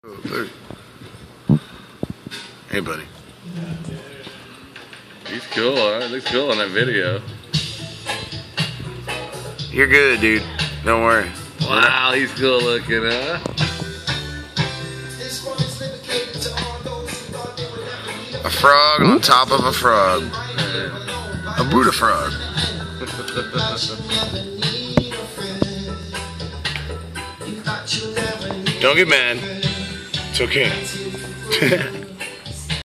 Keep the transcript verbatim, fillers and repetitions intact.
Look. Hey, buddy. He's cool, huh? Looks cool on that video. You're good, dude. Don't worry. Wow, he's cool looking, huh? A frog on top of a frog. A Buddha frog. Don't get mad. It's okay.